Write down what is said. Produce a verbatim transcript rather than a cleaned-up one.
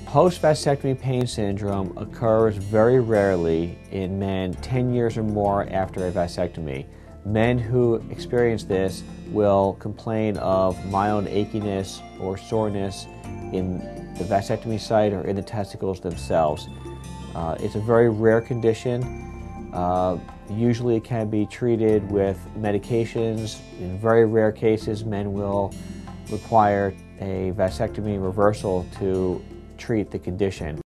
Post-vasectomy pain syndrome occurs very rarely in men ten years or more after a vasectomy. Men who experience this will complain of mild achiness or soreness in the vasectomy site or in the testicles themselves. Uh, it's a very rare condition. Uh, usually it can be treated with medications. In very rare cases, men will require a vasectomy reversal to treat the condition.